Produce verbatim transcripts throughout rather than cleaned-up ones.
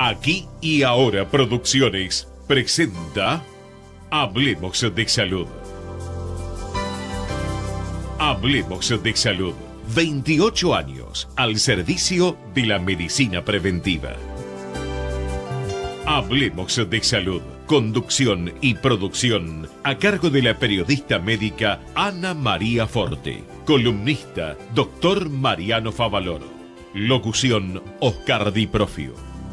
Aquí y Ahora Producciones presenta Hablemos de Salud. Hablemos de Salud. veintiocho años al servicio de la medicina preventiva. Hablemos de Salud. Conducción y producción a cargo de la periodista médica Ana María Forte. Columnista, doctor Mariano Favaloro. Locución, Oscar Di Profio.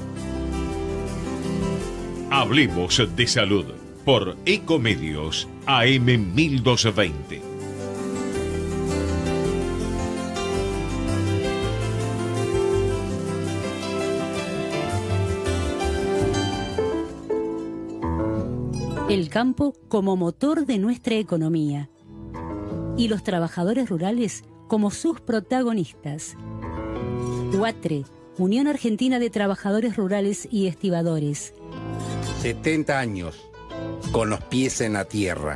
Hablemos de Salud por Ecomedios A M mil doscientos veinte. El campo como motor de nuestra economía y los trabajadores rurales como sus protagonistas. UATRE, Unión Argentina de Trabajadores Rurales y Estibadores. setenta años, con los pies en la tierra.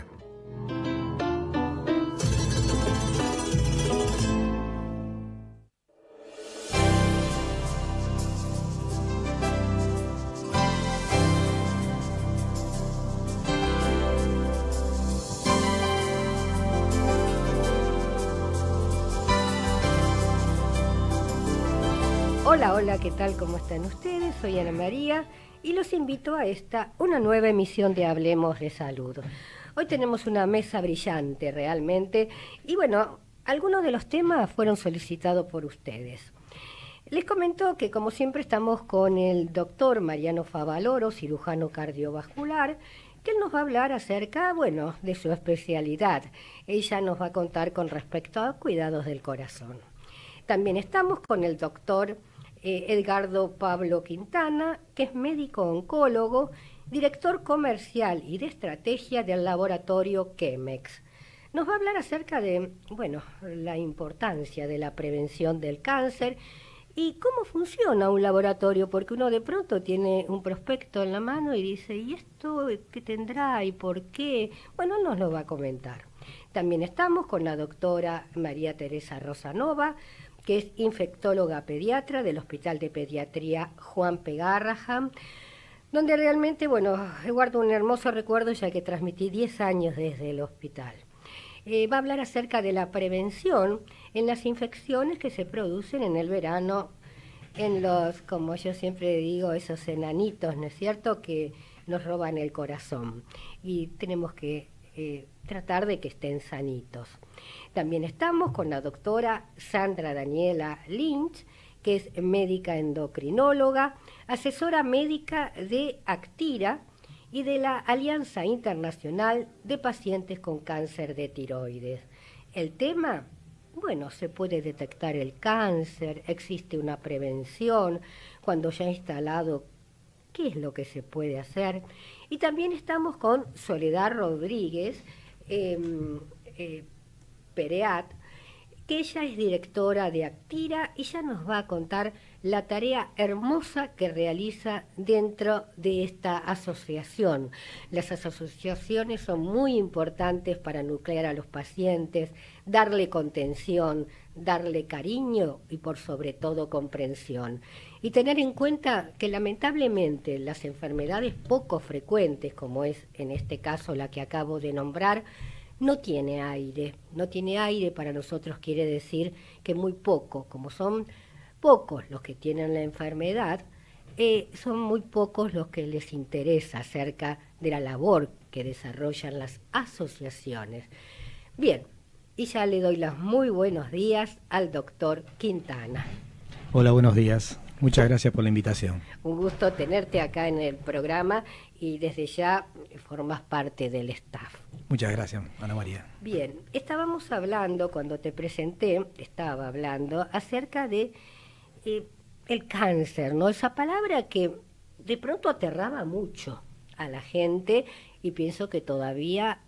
Hola, hola, ¿qué tal? ¿Cómo están ustedes? Soy Ana María y los invito a esta, una nueva emisión de Hablemos de Salud. Hoy tenemos una mesa brillante realmente y bueno, algunos de los temas fueron solicitados por ustedes. Les comento que como siempre estamos con el doctor Mariano Favaloro, cirujano cardiovascular, que él nos va a hablar acerca, bueno, de su especialidad. Ella nos va a contar con respecto a cuidados del corazón. También estamos con el doctor Eh, Edgardo Pablo Quintana, que es médico oncólogo, director comercial y de estrategia del laboratorio Chemex. Nos va a hablar acerca de, bueno, la importancia de la prevención del cáncer y cómo funciona un laboratorio, porque uno de pronto tiene un prospecto en la mano y dice, ¿y esto qué tendrá y por qué? Bueno, él nos lo va a comentar. También estamos con la doctora María Teresa Rosanova, que es infectóloga pediatra del Hospital de Pediatría Juan P. Garrahan, donde realmente, bueno, guardo un hermoso recuerdo ya que transmití diez años desde el hospital. Eh, va a hablar acerca de la prevención en las infecciones que se producen en el verano, en los, como yo siempre digo, esos enanitos, ¿no es cierto?, que nos roban el corazón. Y tenemos que eh, tratar de que estén sanitos. También estamos con la doctora Sandra Daniela Lynch, que es médica endocrinóloga, asesora médica de Actira y de la Alianza Internacional de Pacientes con Cáncer de Tiroides. El tema, bueno, se puede detectar el cáncer, existe una prevención, cuando ya instalado, ¿qué es lo que se puede hacer? Y también estamos con Soledad Rodríguez, eh, eh, Pereat, que ella es directora de Actira y ya nos va a contar la tarea hermosa que realiza dentro de esta asociación. Las asociaciones son muy importantes para nuclear a los pacientes, darle contención, darle cariño y por sobre todo comprensión. Y tener en cuenta que lamentablemente las enfermedades poco frecuentes, como es en este caso la que acabo de nombrar, no tiene aire, no tiene aire para nosotros quiere decir que muy poco, como son pocos los que tienen la enfermedad, eh, son muy pocos los que les interesa acerca de la labor que desarrollan las asociaciones. Bien, y ya le doy los muy buenos días al doctor Quintana. Hola, buenos días. Muchas gracias por la invitación. Un gusto tenerte acá en el programa y desde ya formas parte del staff. Muchas gracias, Ana María. Bien, estábamos hablando, cuando te presenté, estaba hablando acerca de eh, el cáncer, ¿no? Esa palabra que de pronto aterraba mucho a la gente y pienso que todavía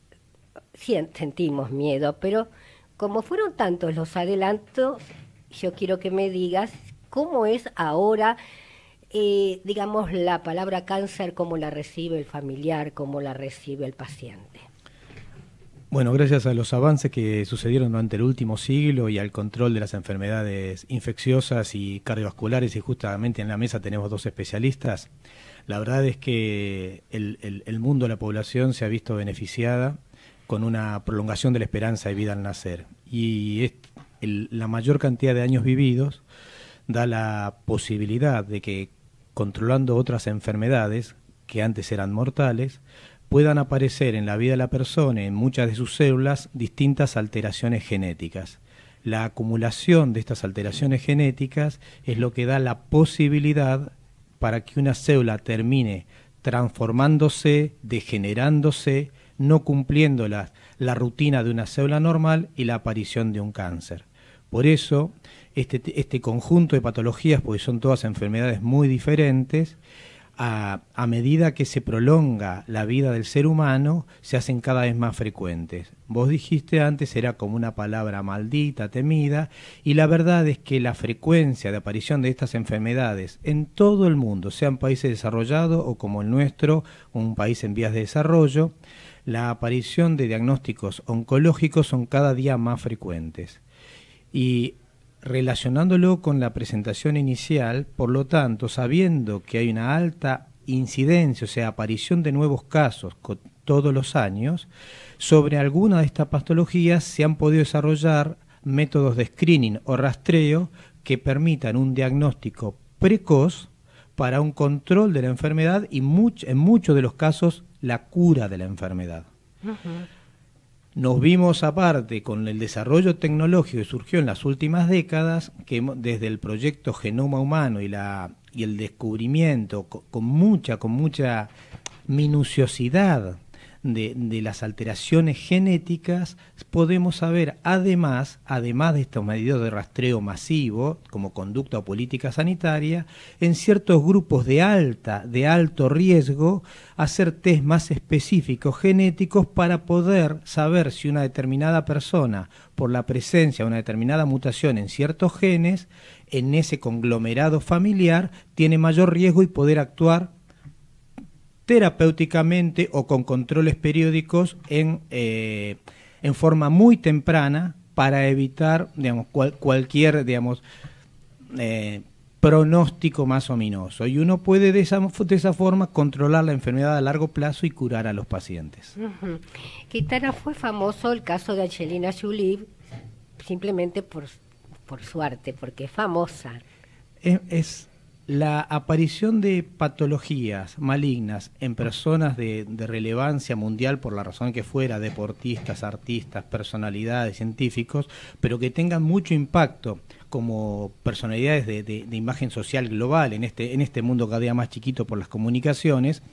sentimos miedo, pero como fueron tantos los adelantos, yo quiero que me digas cómo es ahora, eh, digamos, la palabra cáncer, cómo la recibe el familiar, cómo la recibe el paciente. Bueno, gracias a los avances que sucedieron durante el último siglo y al control de las enfermedades infecciosas y cardiovasculares, y justamente en la mesa tenemos dos especialistas, la verdad es que el, el, el mundo, la población se ha visto beneficiada con una prolongación de la esperanza de vida al nacer. Y es, el, la mayor cantidad de años vividos da la posibilidad de que, controlando otras enfermedades que antes eran mortales, puedan aparecer en la vida de la persona, en muchas de sus células, distintas alteraciones genéticas. La acumulación de estas alteraciones genéticas es lo que da la posibilidad para que una célula termine transformándose, degenerándose, no cumpliendo la, la rutina de una célula normal y la aparición de un cáncer. Por eso, este, este conjunto de patologías, porque son todas enfermedades muy diferentes, A, a medida que se prolonga la vida del ser humano, se hacen cada vez más frecuentes. Vos dijiste antes, era como una palabra maldita, temida, y la verdad es que la frecuencia de aparición de estas enfermedades en todo el mundo, sean países desarrollados o como el nuestro, un país en vías de desarrollo, la aparición de diagnósticos oncológicos son cada día más frecuentes. Y relacionándolo con la presentación inicial, por lo tanto, sabiendo que hay una alta incidencia, o sea, aparición de nuevos casos todos los años, sobre alguna de estas patologías se han podido desarrollar métodos de screening o rastreo que permitan un diagnóstico precoz para un control de la enfermedad y much, en muchos de los casos la cura de la enfermedad. Uh-huh. Nos vimos aparte con el desarrollo tecnológico que surgió en las últimas décadas, que desde el proyecto Genoma Humano y, la, y el descubrimiento con, con mucha, con mucha minuciosidad de, de las alteraciones genéticas, podemos saber además, además de estos medios de rastreo masivo, como conducta o política sanitaria, en ciertos grupos de alta, de alto riesgo, hacer test más específicos genéticos para poder saber si una determinada persona, por la presencia de una determinada mutación en ciertos genes, en ese conglomerado familiar, tiene mayor riesgo y poder actuar terapéuticamente o con controles periódicos en, eh, en forma muy temprana para evitar, digamos, cual, cualquier, digamos, eh, pronóstico más ominoso. Y uno puede de esa, de esa forma controlar la enfermedad a largo plazo y curar a los pacientes. Uh-huh. Kitana, fue famoso el caso de Angelina Jolie simplemente por, por su arte, porque es famosa. Es... es La aparición de patologías malignas en personas de, de relevancia mundial, por la razón que fuera, deportistas, artistas, personalidades, científicos, pero que tengan mucho impacto como personalidades de, de, de imagen social global en este, en este mundo cada día más chiquito por las comunicaciones,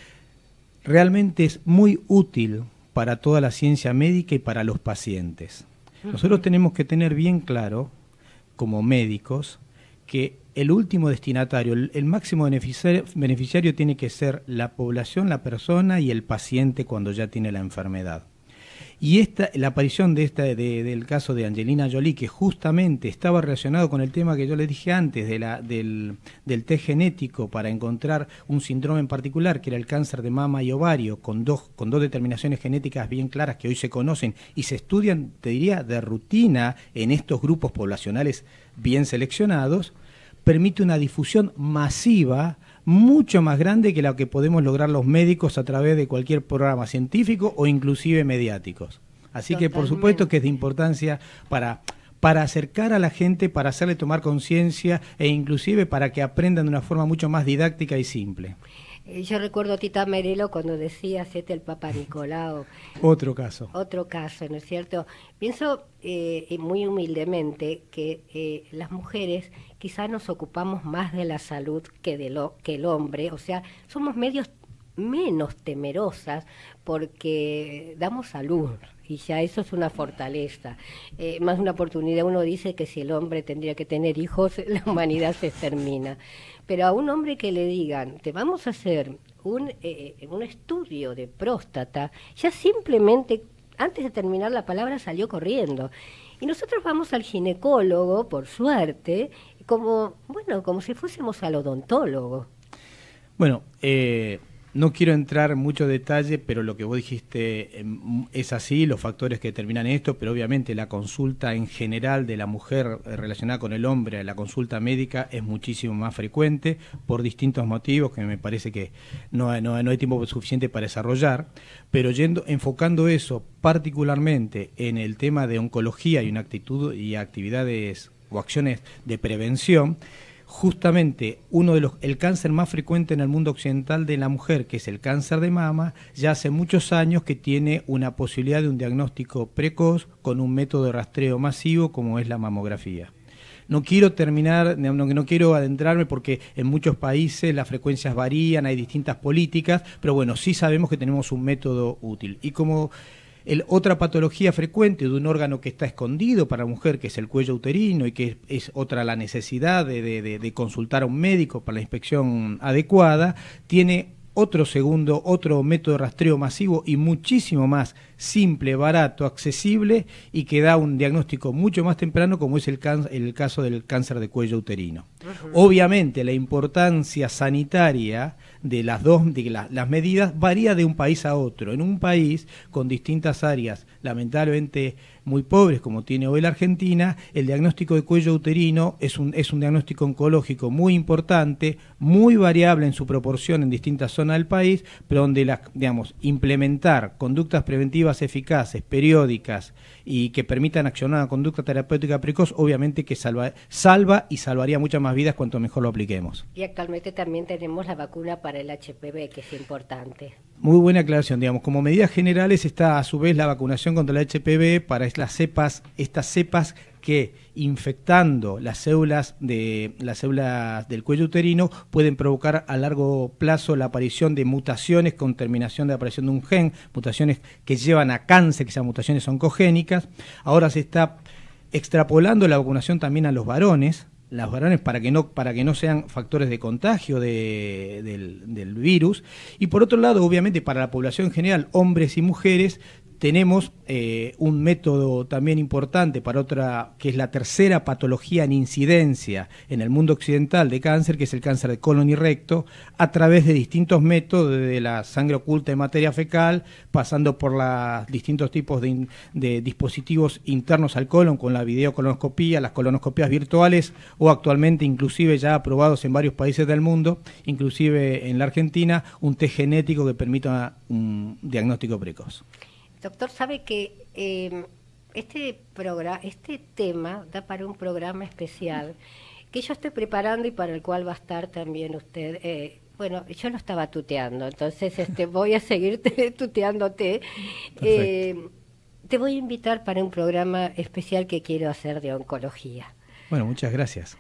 realmente es muy útil para toda la ciencia médica y para los pacientes. Nosotros tenemos que tener bien claro, como médicos, que el último destinatario, el, el máximo beneficiario, beneficiario tiene que ser la población, la persona y el paciente cuando ya tiene la enfermedad. Y esta, la aparición de esta, de, del caso de Angelina Jolie, que justamente estaba relacionado con el tema que yo les dije antes, de la, del, del test genético para encontrar un síndrome en particular, que era el cáncer de mama y ovario, con dos, con dos determinaciones genéticas bien claras que hoy se conocen y se estudian, te diría, de rutina en estos grupos poblacionales bien seleccionados, permite una difusión masiva mucho más grande que la que podemos lograr los médicos a través de cualquier programa científico o inclusive mediáticos. Así Totalmente. Que por supuesto que es de importancia para, para acercar a la gente, para hacerle tomar conciencia e inclusive para que aprendan de una forma mucho más didáctica y simple. Yo recuerdo a Tita Merelo cuando decía, hacete el Papa Nicolau. Otro caso. Otro caso, ¿no es cierto? Pienso eh, muy humildemente que eh, las mujeres quizás nos ocupamos más de la salud que, de lo, que el hombre, o sea, somos medios menos temerosas porque damos salud y ya eso es una fortaleza, eh, más una oportunidad. Uno dice que si el hombre tendría que tener hijos, la humanidad se extermina. Pero a un hombre que le digan, te vamos a hacer un, eh, un estudio de próstata, ya simplemente, antes de terminar la palabra, salió corriendo. Y nosotros vamos al ginecólogo, por suerte, como, bueno, como si fuésemos al odontólogo. Bueno, eh, no quiero entrar en mucho detalle, pero lo que vos dijiste eh, es así, los factores que determinan esto, pero obviamente la consulta en general de la mujer eh, relacionada con el hombre, la consulta médica es muchísimo más frecuente por distintos motivos que me parece que no, no, no hay tiempo suficiente para desarrollar, pero yendo, enfocando eso particularmente en el tema de oncología y una actitud y actividades o acciones de prevención, justamente uno de los el cáncer más frecuente en el mundo occidental de la mujer, que es el cáncer de mama, ya hace muchos años que tiene una posibilidad de un diagnóstico precoz con un método de rastreo masivo como es la mamografía. No quiero terminar, no, no quiero adentrarme porque en muchos países las frecuencias varían, hay distintas políticas, pero bueno, sí sabemos que tenemos un método útil. Y como El, otra patología frecuente de un órgano que está escondido para la mujer, que es el cuello uterino, y que es, es otra la necesidad de, de, de consultar a un médico para la inspección adecuada, tiene otro segundo, otro método de rastreo masivo y muchísimo más simple, barato, accesible y que da un diagnóstico mucho más temprano, como es el, can el caso del cáncer de cuello uterino. Uh-huh. Obviamente la importancia sanitaria de las dos de la, las medidas varía de un país a otro. En un país con distintas áreas lamentablemente muy pobres como tiene hoy la Argentina, el diagnóstico de cuello uterino es un, es un diagnóstico oncológico muy importante, muy variable en su proporción en distintas zonas del país, pero donde la, digamos, implementar conductas preventivas eficaces, periódicas y que permitan accionar una conducta terapéutica precoz, obviamente que salva, salva y salvaría muchas más vidas cuanto mejor lo apliquemos. Y actualmente también tenemos la vacuna para el H P V, que es importante. Muy buena aclaración, digamos, como medidas generales está a su vez la vacunación contra el H P V para las cepas, estas cepas que infectando las células de las células del cuello uterino pueden provocar a largo plazo la aparición de mutaciones con terminación de aparición de un gen, mutaciones que llevan a cáncer, que sean mutaciones oncogénicas. Ahora se está extrapolando la vacunación también a los varones, los varones para que no para que no sean factores de contagio de, del, del virus, y por otro lado, obviamente para la población en general, hombres y mujeres, tenemos eh, un método también importante para otra, que es la tercera patología en incidencia en el mundo occidental de cáncer, que es el cáncer de colon y recto, a través de distintos métodos, de la sangre oculta de materia fecal, pasando por los distintos tipos de, de dispositivos internos al colon, con la videocolonoscopía, las colonoscopías virtuales, o actualmente inclusive ya aprobados en varios países del mundo, inclusive en la Argentina, un test genético que permita un diagnóstico precoz. Doctor, sabe que eh, este programa, este tema da para un programa especial que yo estoy preparando y para el cual va a estar también usted. Eh, bueno, yo lo estaba tuteando, entonces este, voy a seguir tuteándote. Eh, te voy a invitar para un programa especial que quiero hacer de oncología. Bueno, muchas gracias.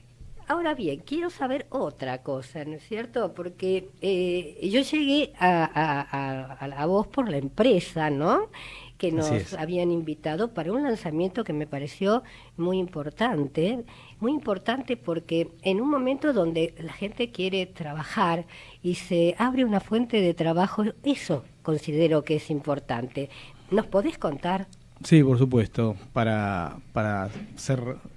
Ahora bien, quiero saber otra cosa, ¿no es cierto? Porque eh, yo llegué a, a, a, a la voz por la empresa, ¿no? Que nos habían invitado para un lanzamiento que me pareció muy importante, muy importante porque en un momento donde la gente quiere trabajar y se abre una fuente de trabajo, eso considero que es importante. ¿Nos podés contar? Sí, por supuesto, para, para ser...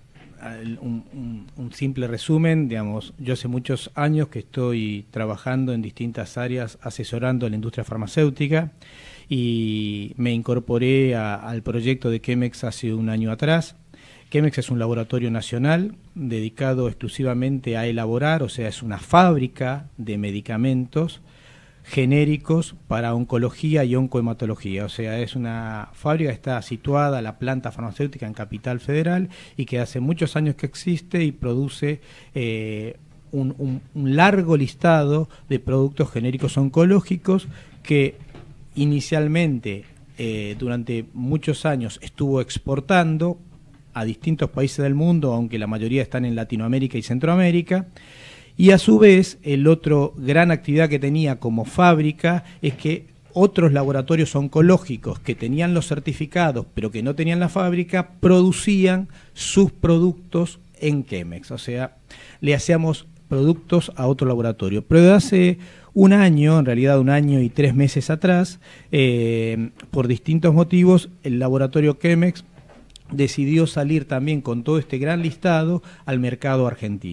Un, un, un simple resumen, digamos, yo hace muchos años que estoy trabajando en distintas áreas asesorando a la industria farmacéutica y me incorporé a, al proyecto de Chemex hace un año atrás. Chemex es un laboratorio nacional dedicado exclusivamente a elaborar, o sea, es una fábrica de medicamentos genéricos para oncología y oncohematología, o sea, es una fábrica que está situada, la planta farmacéutica en Capital Federal, y que hace muchos años que existe y produce eh, un, un, un largo listado de productos genéricos oncológicos que inicialmente eh, durante muchos años estuvo exportando a distintos países del mundo, aunque la mayoría están en Latinoamérica y Centroamérica. Y a su vez, el otro gran actividad que tenía como fábrica es que otros laboratorios oncológicos que tenían los certificados pero que no tenían la fábrica, producían sus productos en Chemex. O sea, le hacíamos productos a otro laboratorio. Pero hace un año, en realidad un año y tres meses atrás, eh, por distintos motivos, el laboratorio Chemex decidió salir también con todo este gran listado al mercado argentino.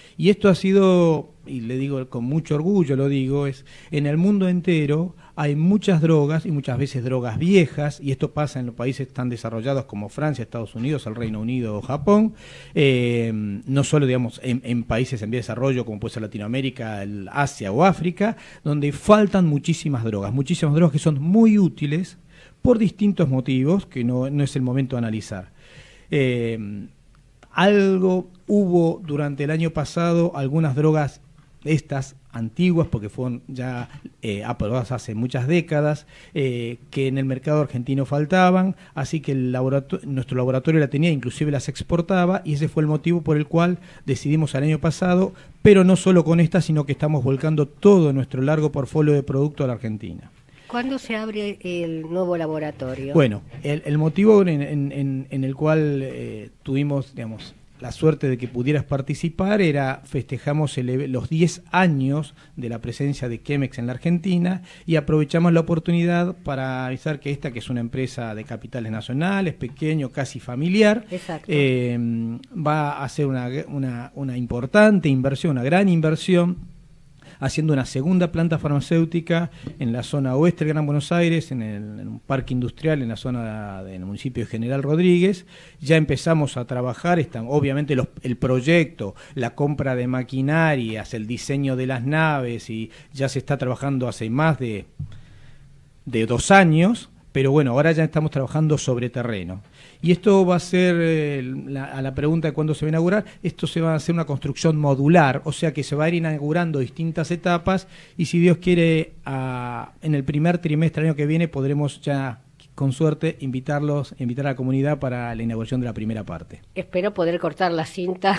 Y esto ha sido, y le digo con mucho orgullo, lo digo, es en el mundo entero hay muchas drogas y muchas veces drogas viejas, y esto pasa en los países tan desarrollados como Francia, Estados Unidos, el Reino Unido o Japón, eh, no solo digamos en, en países en vía de desarrollo como puede ser Latinoamérica, el Asia o África, donde faltan muchísimas drogas, muchísimas drogas que son muy útiles por distintos motivos que no, no es el momento de analizar. Eh, algo hubo durante el año pasado, algunas drogas estas antiguas, porque fueron ya eh, aprobadas hace muchas décadas, eh, que en el mercado argentino faltaban, así que el laboratorio, nuestro laboratorio la tenía, inclusive las exportaba, y ese fue el motivo por el cual decidimos el año pasado, pero no solo con esta, sino que estamos volcando todo nuestro largo portfolio de productos a la Argentina. ¿Cuándo se abre el nuevo laboratorio? Bueno, el, el motivo en, en, en, en el cual eh, tuvimos, digamos, la suerte de que pudieras participar era, festejamos el, los diez años de la presencia de Chemex en la Argentina y aprovechamos la oportunidad para avisar que esta, que es una empresa de capitales nacionales, pequeño, casi familiar, eh, va a hacer una, una, una importante inversión, una gran inversión, haciendo una segunda planta farmacéutica en la zona oeste del Gran Buenos Aires, en, el, en un parque industrial en la zona del municipio de General Rodríguez. Ya empezamos a trabajar, están, obviamente los, el proyecto, la compra de maquinarias, el diseño de las naves, y ya se está trabajando hace más de, de dos años, pero bueno, ahora ya estamos trabajando sobre terreno. Y esto va a ser, eh, la, a la pregunta de cuándo se va a inaugurar, esto se va a hacer una construcción modular, o sea que se va a ir inaugurando distintas etapas, y si Dios quiere, a, en el primer trimestre del año que viene podremos ya, con suerte, invitarlos, invitar a la comunidad para la inauguración de la primera parte. Espero poder cortar la cinta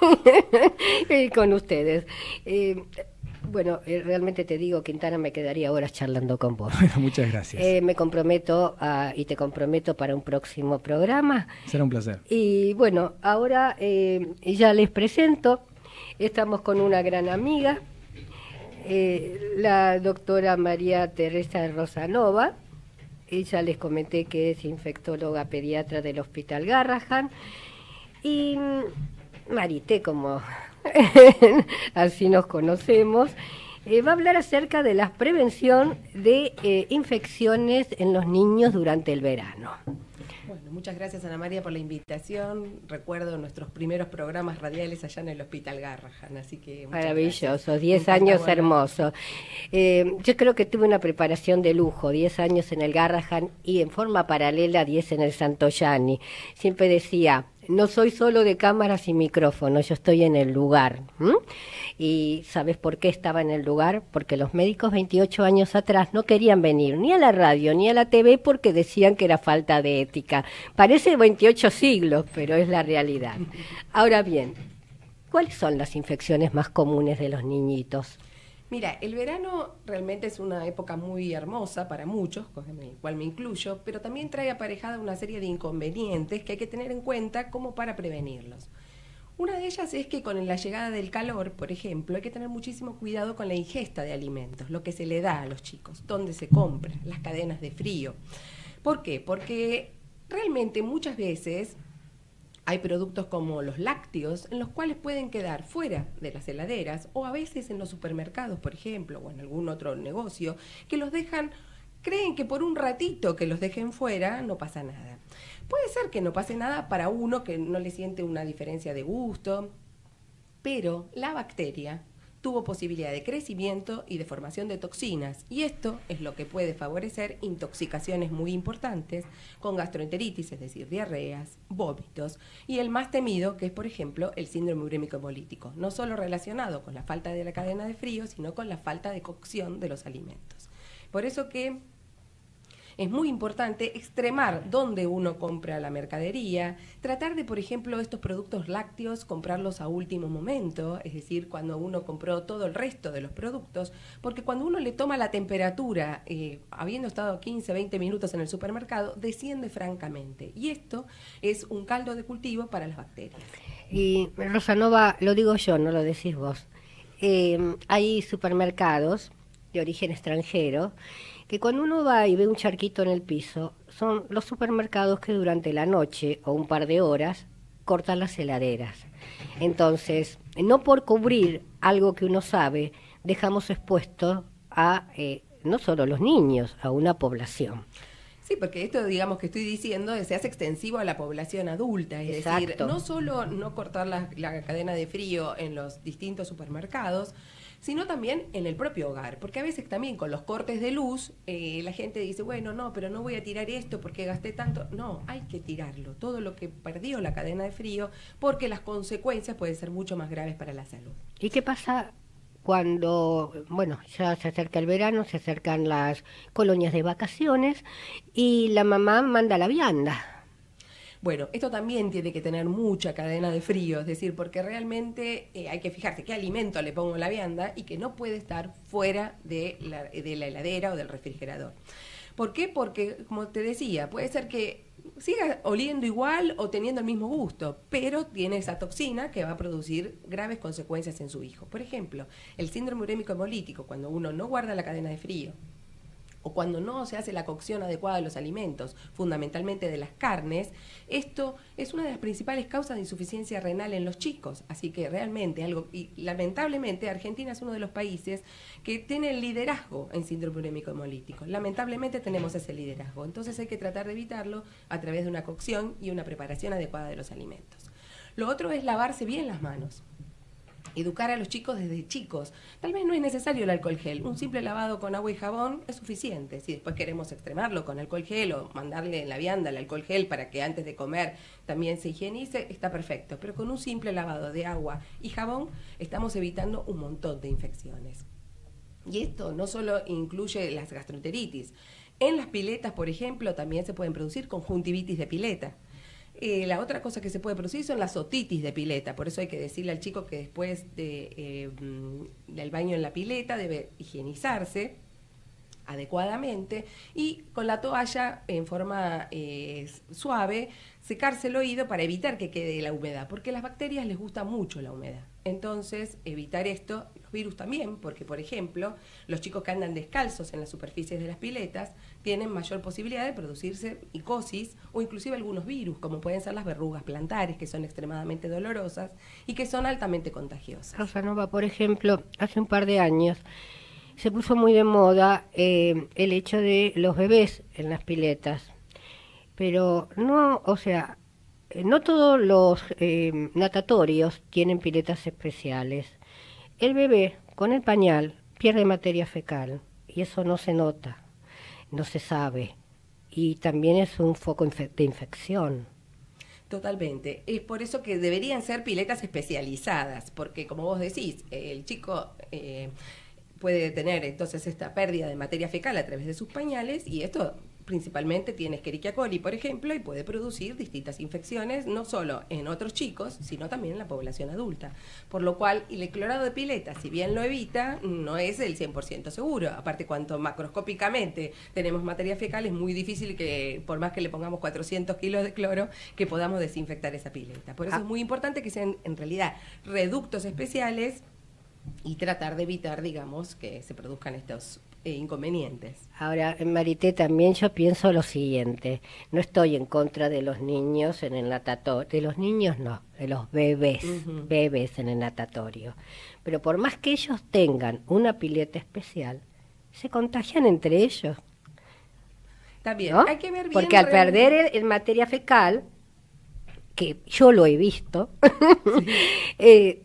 con ustedes. Eh, Bueno, eh, realmente te digo, Quintana, me quedaría horas charlando con vos. Muchas gracias. Eh, me comprometo a, y te comprometo para un próximo programa. Será un placer. Y bueno, ahora eh, ya les presento, estamos con una gran amiga, eh, la doctora María Teresa Rosanova. Ella les comenté que es infectóloga pediatra del Hospital Garrahan. Y Marité, como... así nos conocemos, eh, va a hablar acerca de la prevención de eh, infecciones en los niños durante el verano. Bueno, muchas gracias, Ana María, por la invitación. Recuerdo nuestros primeros programas radiales allá en el Hospital Garrahan, así que maravilloso, diez años hermosos. Eh, yo creo que tuve una preparación de lujo, diez años en el Garrahan y en forma paralela diez en el Santoyani. Siempre decía, no soy solo de cámaras y micrófonos, yo estoy en el lugar. ¿Mm? ¿Y sabes por qué estaba en el lugar? Porque los médicos veintiocho años atrás no querían venir ni a la radio ni a la T V porque decían que era falta de ética. Parece veintiocho siglos, pero es la realidad. Ahora bien, ¿cuáles son las infecciones más comunes de los niñitos? Mira, el verano realmente es una época muy hermosa para muchos, con el cual me incluyo, pero también trae aparejada una serie de inconvenientes que hay que tener en cuenta como para prevenirlos. Una de ellas es que con la llegada del calor, por ejemplo, hay que tener muchísimo cuidado con la ingesta de alimentos, lo que se le da a los chicos, dónde se compra, las cadenas de frío. ¿Por qué? Porque realmente muchas veces hay productos como los lácteos en los cuales pueden quedar fuera de las heladeras o a veces en los supermercados, por ejemplo, o en algún otro negocio, que los dejan, creen que por un ratito que los dejen fuera no pasa nada. Puede ser que no pase nada para uno que no le siente una diferencia de gusto, pero la bacteria tuvo posibilidad de crecimiento y de formación de toxinas, y esto es lo que puede favorecer intoxicaciones muy importantes con gastroenteritis, es decir, diarreas, vómitos, y el más temido, que es, por ejemplo, el síndrome urémico hemolítico, no solo relacionado con la falta de la cadena de frío, sino con la falta de cocción de los alimentos. Por eso que es muy importante extremar dónde uno compra la mercadería, tratar de, por ejemplo, estos productos lácteos, comprarlos a último momento, es decir, cuando uno compró todo el resto de los productos, porque cuando uno le toma la temperatura, eh, habiendo estado quince, veinte minutos en el supermercado, desciende francamente. Y esto es un caldo de cultivo para las bacterias. Y Rosanova, lo digo yo, no lo decís vos. Eh, hay supermercados de origen extranjero que cuando uno va y ve un charquito en el piso, son los supermercados que durante la noche o un par de horas cortar las heladeras. Entonces, no por cubrir algo que uno sabe, dejamos expuesto a eh, no solo los niños, a una población. Sí, porque esto, digamos, que estoy diciendo, se hace extensivo a la población adulta. Es Exacto. decir, no solo no cortar la, la cadena de frío en los distintos supermercados, sino también en el propio hogar. Porque a veces también con los cortes de luz, eh, la gente dice, bueno, no, pero no voy a tirar esto porque gasté tanto. No, hay que tirarlo, todo lo que perdió la cadena de frío, porque las consecuencias pueden ser mucho más graves para la salud. ¿Y qué pasa cuando, bueno, ya se acerca el verano, se acercan las colonias de vacaciones y la mamá manda la vianda? Bueno, esto también tiene que tener mucha cadena de frío, es decir, porque realmente eh, hay que fijarse qué alimento le pongo en la vianda y que no puede estar fuera de la, de la heladera o del refrigerador. ¿Por qué? Porque, como te decía, puede ser que siga oliendo igual o teniendo el mismo gusto, pero tiene esa toxina que va a producir graves consecuencias en su hijo. Por ejemplo, el síndrome urémico hemolítico, cuando uno no guarda la cadena de frío, o cuando no se hace la cocción adecuada de los alimentos, fundamentalmente de las carnes, esto es una de las principales causas de insuficiencia renal en los chicos. Así que realmente, algo y lamentablemente, Argentina es uno de los países que tiene el liderazgo en síndrome urémico hemolítico. Lamentablemente tenemos ese liderazgo. Entonces hay que tratar de evitarlo a través de una cocción y una preparación adecuada de los alimentos. Lo otro es lavarse bien las manos. Educar a los chicos desde chicos. Tal vez no es necesario el alcohol gel. Un simple lavado con agua y jabón es suficiente. Si después queremos extremarlo con alcohol gel o mandarle en la vianda el alcohol gel para que antes de comer también se higienice, está perfecto. Pero con un simple lavado de agua y jabón estamos evitando un montón de infecciones. Y esto no solo incluye las gastroenteritis. En las piletas, por ejemplo, también se pueden producir conjuntivitis de pileta. Eh, la otra cosa que se puede producir son las otitis de pileta, por eso hay que decirle al chico que después de, eh, del baño en la pileta debe higienizarse adecuadamente y con la toalla en forma eh, suave secarse el oído para evitar que quede la humedad, porque a las bacterias les gusta mucho la humedad. Entonces, evitar esto, los virus también, porque por ejemplo, los chicos que andan descalzos en las superficies de las piletas tienen mayor posibilidad de producirse micosis o inclusive algunos virus, como pueden ser las verrugas plantares, que son extremadamente dolorosas y que son altamente contagiosas. Rosanova, por ejemplo, hace un par de años se puso muy de moda eh, el hecho de los bebés en las piletas, pero no, o sea, no todos los eh, natatorios tienen piletas especiales. El bebé con el pañal pierde materia fecal y eso no se nota, no se sabe, y también es un foco de infección. Totalmente. Es por eso que deberían ser piletas especializadas, porque como vos decís, el chico eh, puede tener entonces esta pérdida de materia fecal a través de sus pañales y esto principalmente tiene Escherichia coli, por ejemplo, y puede producir distintas infecciones, no solo en otros chicos, sino también en la población adulta. Por lo cual, el clorado de pileta, si bien lo evita, no es el cien por ciento seguro. Aparte, cuanto macroscópicamente tenemos materia fecal, es muy difícil que, por más que le pongamos cuatrocientos kilos de cloro, que podamos desinfectar esa pileta. Por eso ah. es muy importante que sean, en realidad, reductos especiales y tratar de evitar, digamos, que se produzcan estos eh, inconvenientes. Ahora, Marité, también yo pienso lo siguiente, no estoy en contra de los niños en el natatorio, de los niños no, de los bebés, uh-huh. bebés en el natatorio, pero por más que ellos tengan una pileta especial, se contagian entre ellos. También, ¿no? hay que ver bien. Porque al realmente... perder el, el materia fecal, que yo lo he visto, sí. eh,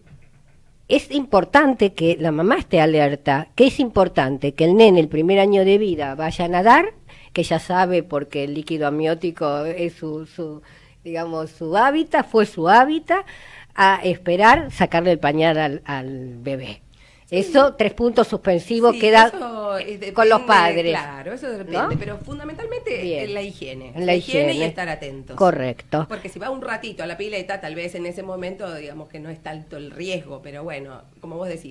es importante que la mamá esté alerta, que es importante que el nene el primer año de vida vaya a nadar, que ya sabe porque el líquido amniótico es su, su digamos, su hábitat, fue su hábitat, a esperar sacarle el pañal al, al bebé. Sí. Eso, tres puntos suspensivos, sí, queda depende, con los padres. Claro, eso depende, ¿no? Pero fundamentalmente Bien. en la higiene. En la, la higiene, higiene y estar atentos. Correcto. Porque si va un ratito a la pileta, tal vez en ese momento, digamos que no es tanto el riesgo, pero bueno, como vos decís,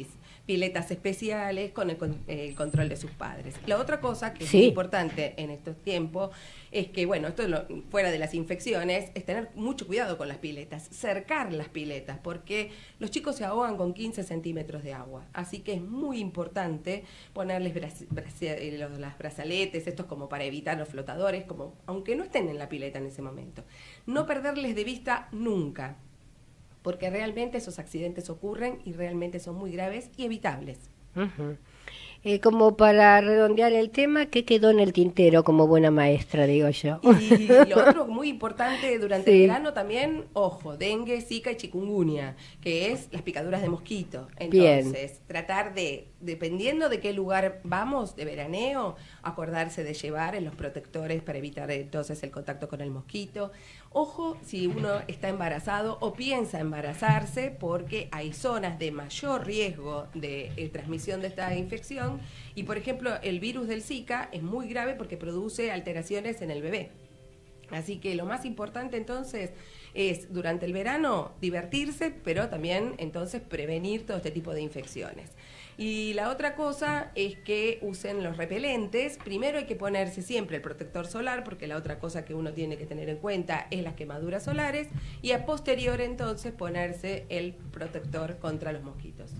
piletas especiales con el, con el control de sus padres. La otra cosa que Sí. es muy importante en estos tiempos es que, bueno, esto es lo, fuera de las infecciones, es tener mucho cuidado con las piletas, cercar las piletas, porque los chicos se ahogan con quince centímetros de agua. Así que es muy importante ponerles braz, braz, los, las brazaletes, estos como para evitar los flotadores, como aunque no estén en la pileta en ese momento. No perderles de vista nunca, porque realmente esos accidentes ocurren y realmente son muy graves y evitables. Uh-huh. Eh, como para redondear el tema, ¿qué quedó en el tintero como buena maestra, digo yo? Y lo otro muy importante durante Sí. el verano también, ojo, dengue, zika y chikungunya, que es las picaduras de mosquito. Entonces, Bien. tratar de, dependiendo de qué lugar vamos de veraneo, acordarse de llevar en los protectores para evitar entonces el contacto con el mosquito. Ojo si uno está embarazado o piensa embarazarse, porque hay zonas de mayor riesgo de eh, transmisión de esta infección y, por ejemplo, el virus del Zika es muy grave porque produce alteraciones en el bebé. Así que lo más importante entonces es durante el verano divertirse, pero también entonces prevenir todo este tipo de infecciones. Y la otra cosa es que usen los repelentes. Primero hay que ponerse siempre el protector solar, porque la otra cosa que uno tiene que tener en cuenta es las quemaduras solares, y a posterior entonces ponerse el protector contra los mosquitos.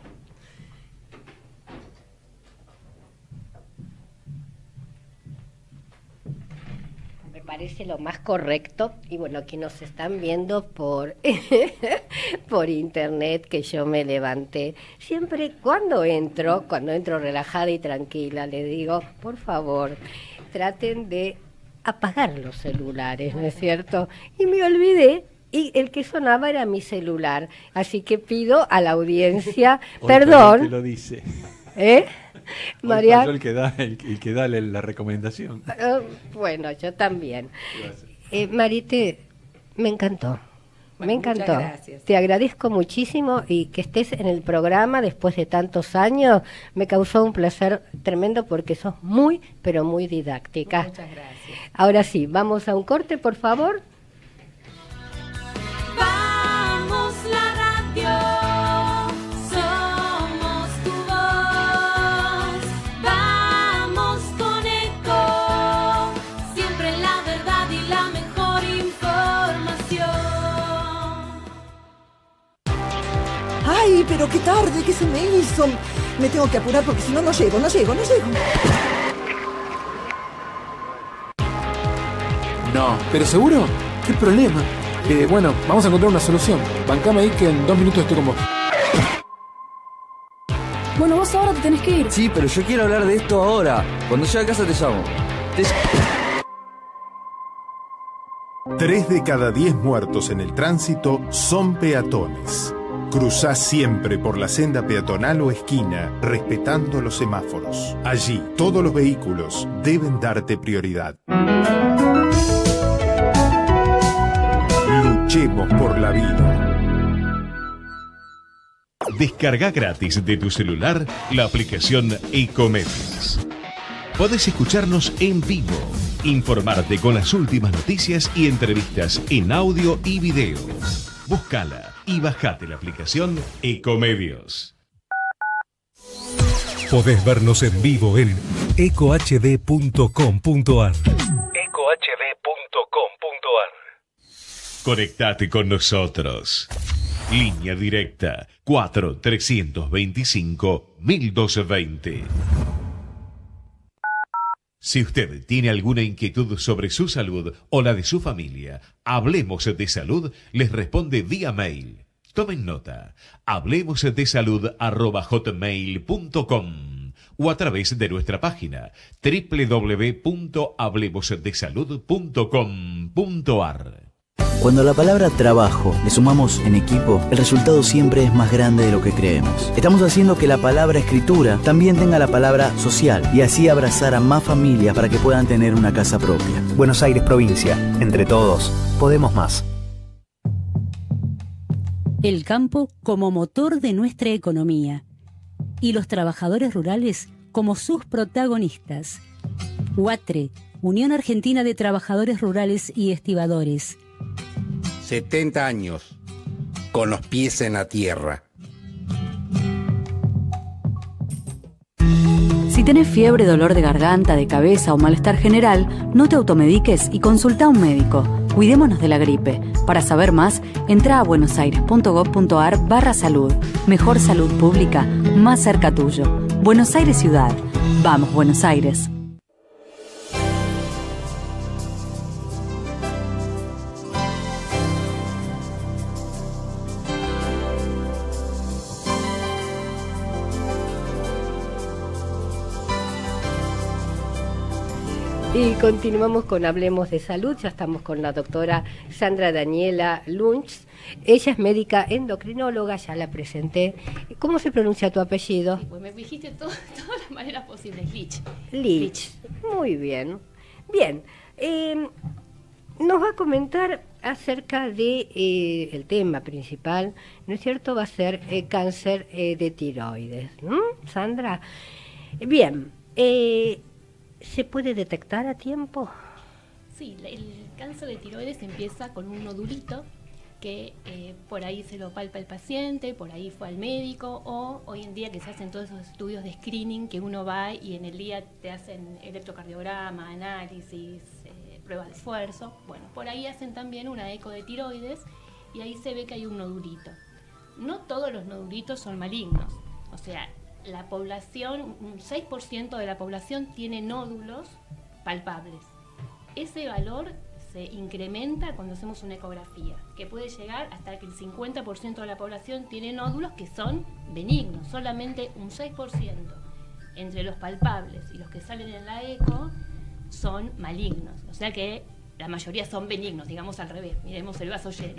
Me parece lo más correcto, y bueno, que nos están viendo por por internet, que yo me levanté. Siempre cuando entro, cuando entro relajada y tranquila, le digo, por favor, traten de apagar los celulares, ¿no es cierto? Y me olvidé, y el que sonaba era mi celular, así que pido a la audiencia, Hoy perdón. Te lo dice. ¿Eh? Hoy María. falló el que da, el, el que da la, la recomendación. Uh, bueno, yo también. Eh, Marite, me encantó. Bueno, me encantó. muchas gracias. Te agradezco muchísimo, y que estés en el programa después de tantos años me causó un placer tremendo, porque sos muy, pero muy didáctica. Muchas gracias. Ahora sí, vamos a un corte, por favor. Vamos la radio, somos tu voz. Vamos con Eco, siempre la verdad y la mejor información. Ay, pero qué tarde, ¿qué se me hizo? Me tengo que apurar porque si no, no llego, no llego, no llego. No, ¿pero seguro? ¿Qué problema? Eh, bueno, vamos a encontrar una solución. Bancame ahí que en dos minutos estoy con vos. Bueno, vos ahora te tenés que ir. Sí, pero yo quiero hablar de esto ahora. Cuando llegue a casa te llamo. Te... Tres de cada diez muertos en el tránsito son peatones. Cruzá siempre por la senda peatonal o esquina, respetando los semáforos. Allí, todos los vehículos deben darte prioridad. Luchemos por la vida. Descarga gratis de tu celular la aplicación Ecomedios. Podés escucharnos en vivo, informarte con las últimas noticias y entrevistas en audio y video. Búscala y bajate la aplicación Ecomedios. Podés vernos en vivo en eco h d punto com punto a r. eco h d punto com punto a r. Conectate con nosotros. Línea directa cuatro trescientos veinticinco mil doscientos veinte. Si usted tiene alguna inquietud sobre su salud o la de su familia, Hablemos de Salud les responde vía mail. Tomen nota, hablemosdesalud arroba hotmail punto com o a través de nuestra página doble u doble u doble u punto hablemos de salud punto com punto a r. Cuando a la palabra trabajo le sumamos en equipo, el resultado siempre es más grande de lo que creemos. Estamos haciendo que la palabra escritura también tenga la palabra social y así abrazar a más familias para que puedan tener una casa propia. Buenos Aires, provincia. Entre todos, podemos más. El campo como motor de nuestra economía y los trabajadores rurales como sus protagonistas. UATRE, Unión Argentina de Trabajadores Rurales y Estibadores. setenta años con los pies en la tierra. tenés fiebre, dolor de garganta, de cabeza o malestar general, no te automediques y consulta a un médico. Cuidémonos de la gripe. Para saber más, entra a buenosaires.gov.ar barra salud. Mejor salud pública, más cerca tuyo. Buenos Aires Ciudad. Vamos, Buenos Aires. Y continuamos con Hablemos de Salud. Ya estamos con la doctora Sandra Daniela Lunch. Ella es médica endocrinóloga, ya la presenté. ¿Cómo se pronuncia tu apellido? Pues me dijiste todo, todas las maneras posibles. Lich. Lich. Muy bien. Bien. Eh, nos va a comentar acerca de eh, el tema principal, ¿no es cierto? Va a ser eh, cáncer eh, de tiroides, ¿no, Sandra? Bien. Eh, ¿Se puede detectar a tiempo? Sí, el cáncer de tiroides empieza con un nodulito que eh, por ahí se lo palpa el paciente, por ahí fue al médico, o hoy en día que se hacen todos esos estudios de screening que uno va y en el día te hacen electrocardiograma, análisis, eh, prueba de esfuerzo. Bueno, por ahí hacen también una eco de tiroides y ahí se ve que hay un nodulito. No todos los nodulitos son malignos, o sea, la población, un seis por ciento de la población tiene nódulos palpables. Ese valor se incrementa cuando hacemos una ecografía, que puede llegar hasta que el cincuenta por ciento de la población tiene nódulos que son benignos. Solamente un seis por ciento entre los palpables y los que salen en la eco son malignos. O sea que la mayoría son benignos, digamos al revés, miremos el vaso lleno.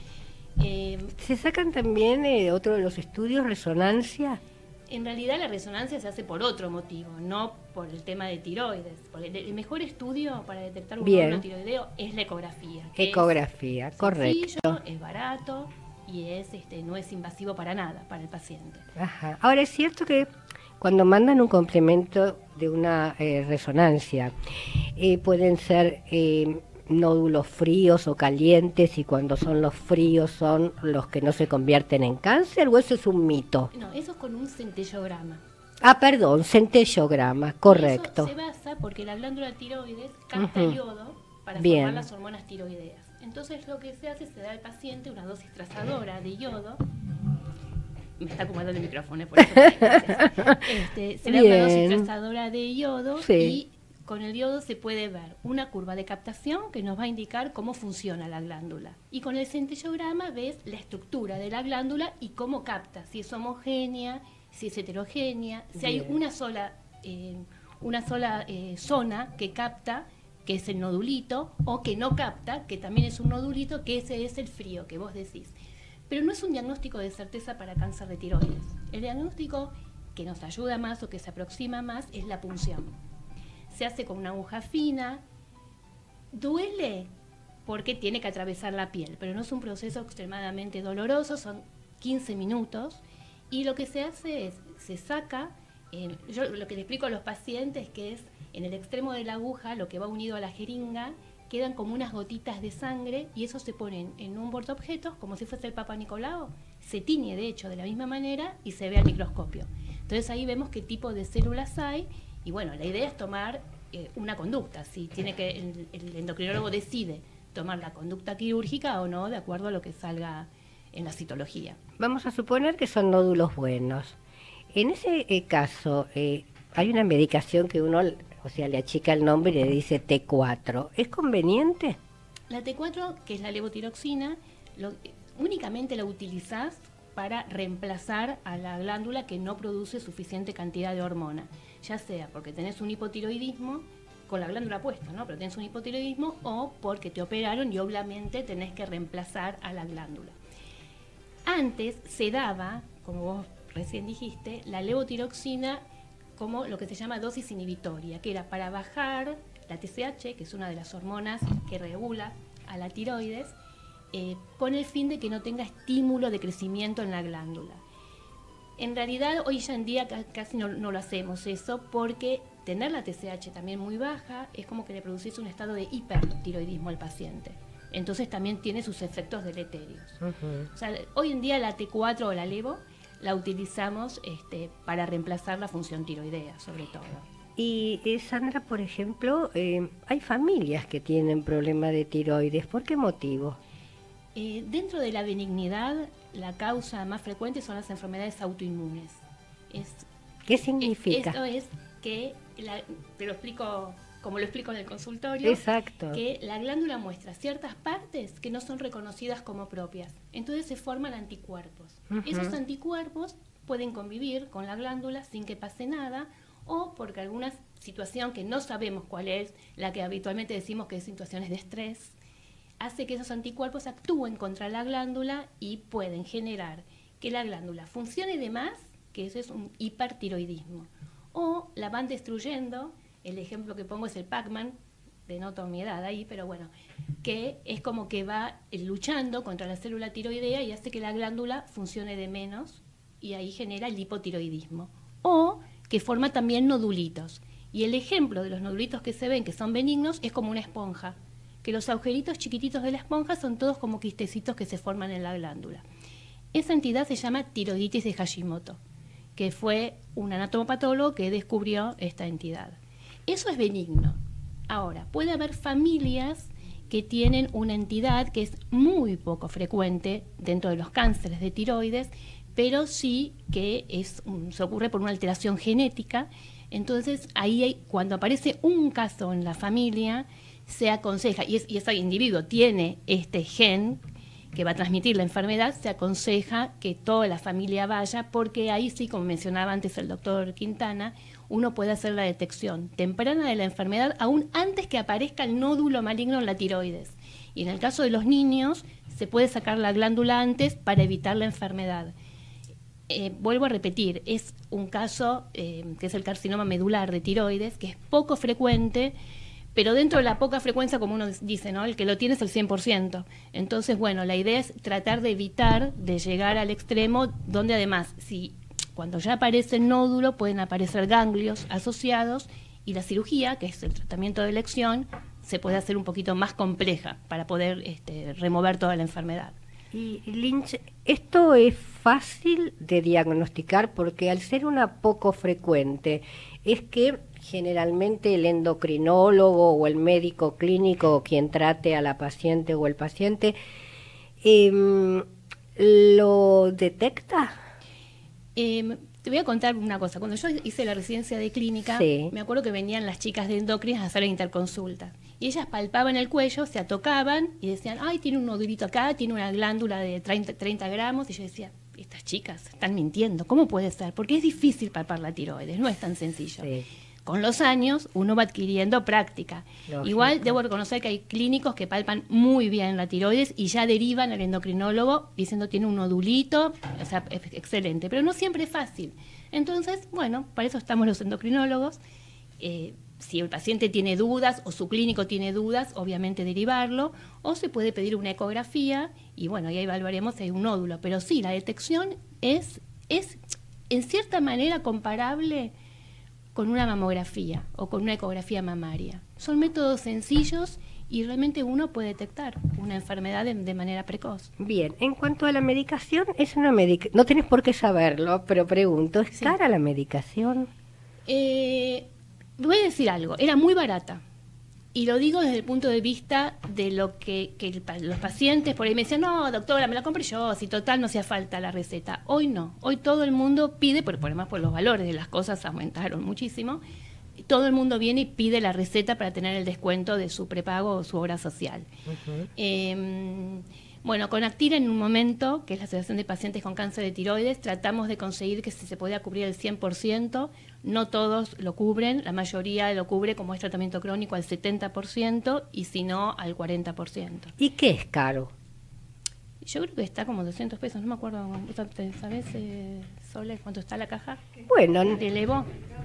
Eh, ¿Se sacan también eh, otro de los estudios, resonancia? En realidad la resonancia se hace por otro motivo, no por el tema de tiroides. Porque el mejor estudio para detectar un nódulo tiroideo es la ecografía. Ecografía, es correcto. Sencillo, es barato y es, este, no es invasivo para nada para el paciente. Ajá. Ahora, es cierto que cuando mandan un complemento de una eh, resonancia, eh, pueden ser eh, nódulos fríos o calientes, y cuando son los fríos son los que no se convierten en cáncer, ¿o eso es un mito? No, eso es con un centellograma. Ah, perdón, centellograma, correcto. Eso se basa porque la glándula tiroides capta Uh-huh. yodo para Bien. formar las hormonas tiroideas. Entonces lo que se hace es se da al paciente una dosis trazadora de yodo. Me está acumulando el micrófono, por eso. este, se da una dosis Bien. trazadora de yodo Sí. y con el yodo se puede ver una curva de captación que nos va a indicar cómo funciona la glándula. Y con el centellograma ves la estructura de la glándula y cómo capta, si es homogénea, si es heterogénea, si hay Bien. una sola, eh, una sola eh, zona que capta, que es el nodulito, o que no capta, que también es un nodulito, que ese es el frío que vos decís. Pero no es un diagnóstico de certeza para cáncer de tiroides. El diagnóstico que nos ayuda más o que se aproxima más es la punción. Se hace con una aguja fina, duele porque tiene que atravesar la piel, pero no es un proceso extremadamente doloroso, son quince minutos, y lo que se hace es, se saca, eh, yo lo que le explico a los pacientes que es, en el extremo de la aguja, lo que va unido a la jeringa, quedan como unas gotitas de sangre, y eso se ponen en un portaobjetos, como si fuese el Papa Nicolau, se tiñe de hecho de la misma manera y se ve al microscopio. Entonces ahí vemos qué tipo de células hay. Y bueno, la idea es tomar eh, una conducta, si tiene que el, el endocrinólogo decide tomar la conducta quirúrgica o no, de acuerdo a lo que salga en la citología. Vamos a suponer que son nódulos buenos. En ese eh, caso, eh, hay una medicación que uno, o sea, le achica el nombre y le dice T cuatro. ¿Es conveniente? La T cuatro, que es la levotiroxina, lo, únicamente la utilizás para reemplazar a la glándula que no produce suficiente cantidad de hormona, ya sea porque tenés un hipotiroidismo con la glándula puesta, ¿no? Pero tenés un hipotiroidismo, o porque te operaron y obviamente tenés que reemplazar a la glándula. Antes se daba, como vos recién dijiste, la levotiroxina como lo que se llama dosis inhibitoria, que era para bajar la T S H, que es una de las hormonas que regula a la tiroides, eh, con el fin de que no tenga estímulo de crecimiento en la glándula. En realidad, hoy ya en día casi no, no lo hacemos eso, porque tener la T S H también muy baja es como que le producís un estado de hipertiroidismo al paciente. Entonces también tiene sus efectos deleterios. Uh-huh. O sea, hoy en día la T cuatro o la levo la utilizamos este, para reemplazar la función tiroidea, sobre todo. Y eh, Sandra, por ejemplo, eh, hay familias que tienen problema de tiroides. ¿Por qué motivo? Eh, dentro de la benignidad, la causa más frecuente son las enfermedades autoinmunes. Es, ¿Qué significa? Esto es que, la, te lo explico como lo explico en el consultorio, exacto, que la glándula muestra ciertas partes que no son reconocidas como propias. Entonces se forman anticuerpos. Uh-huh. Esos anticuerpos pueden convivir con la glándula sin que pase nada, o porque alguna situación que no sabemos cuál es, la que habitualmente decimos que es situaciones de estrés, hace que esos anticuerpos actúen contra la glándula y pueden generar que la glándula funcione de más, que eso es un hipertiroidismo, o la van destruyendo. El ejemplo que pongo es el Pac-Man, denoto mi edad ahí, pero bueno, que es como que va luchando contra la célula tiroidea y hace que la glándula funcione de menos, y ahí genera el hipotiroidismo. O que forma también nodulitos. Y el ejemplo de los nodulitos que se ven, que son benignos, es como una esponja, que los agujeritos chiquititos de la esponja son todos como quistecitos que se forman en la glándula. Esa entidad se llama tiroiditis de Hashimoto, que fue un anatomopatólogo que descubrió esta entidad. Eso es benigno. Ahora, puede haber familias que tienen una entidad que es muy poco frecuente dentro de los cánceres de tiroides, pero sí que es, se ocurre por una alteración genética. Entonces, ahí hay, cuando aparece un caso en la familia, se aconseja, y, es, y ese individuo tiene este gen que va a transmitir la enfermedad, se aconseja que toda la familia vaya, porque ahí sí, como mencionaba antes el doctor Quintana, uno puede hacer la detección temprana de la enfermedad aún antes que aparezca el nódulo maligno en la tiroides. Y en el caso de los niños, se puede sacar la glándula antes para evitar la enfermedad. Eh, vuelvo a repetir, es un caso eh, que es el carcinoma medular de tiroides, que es poco frecuente, pero dentro de la poca frecuencia, como uno dice, ¿no? El que lo tiene es el cien por ciento. Entonces, bueno, la idea es tratar de evitar de llegar al extremo, donde además, si cuando ya aparece el nódulo, pueden aparecer ganglios asociados, y la cirugía, que es el tratamiento de elección, se puede hacer un poquito más compleja para poder este, remover toda la enfermedad. Y Lynch, esto es fácil de diagnosticar porque al ser una poco frecuente, es que generalmente el endocrinólogo o el médico clínico o quien trate a la paciente o el paciente eh, lo detecta. Eh, te voy a contar una cosa. Cuando yo hice la residencia de clínica, sí, me acuerdo que venían las chicas de endocrinas a hacer interconsulta. Y ellas palpaban el cuello, se tocaban y decían, ay, tiene un nodulito acá, tiene una glándula de treinta, treinta gramos. Y yo decía, estas chicas están mintiendo, ¿cómo puede ser? Porque es difícil palpar la tiroides, no es tan sencillo. Sí. Con los años uno va adquiriendo práctica. Lógico. Igual debo reconocer que hay clínicos que palpan muy bien la tiroides y ya derivan al endocrinólogo diciendo tiene un nodulito, o sea, es excelente, pero no siempre es fácil. Entonces, bueno, para eso estamos los endocrinólogos. Eh, si el paciente tiene dudas o su clínico tiene dudas, obviamente derivarlo, o se puede pedir una ecografía y bueno, ya evaluaremos si hay un nódulo. Pero sí, la detección es, es en cierta manera comparable con una mamografía o con una ecografía mamaria. Son métodos sencillos y realmente uno puede detectar una enfermedad de, de manera precoz. Bien, en cuanto a la medicación, es una medica no tenés por qué saberlo, pero pregunto, ¿es sí. cara la medicación? Eh, voy a decir algo, era muy barata. Y lo digo desde el punto de vista de lo que, que el, los pacientes por ahí me decían, no, doctora, me la compré yo, si total no hacía falta la receta. Hoy no, hoy todo el mundo pide, por, por además por los valores de las cosas aumentaron muchísimo, todo el mundo viene y pide la receta para tener el descuento de su prepago o su obra social. Uh-huh. eh, bueno, con Actira en un momento, que es la Asociación de Pacientes con Cáncer de Tiroides, tratamos de conseguir que si se podía cubrir el cien por ciento, no todos lo cubren, la mayoría lo cubre como es tratamiento crónico al setenta por ciento y si no al cuarenta por ciento. ¿Y qué es caro? Yo creo que está como doscientos pesos, no me acuerdo, ¿sabes, eh, Sole, cuánto está la caja? Bueno. ¿De Levo?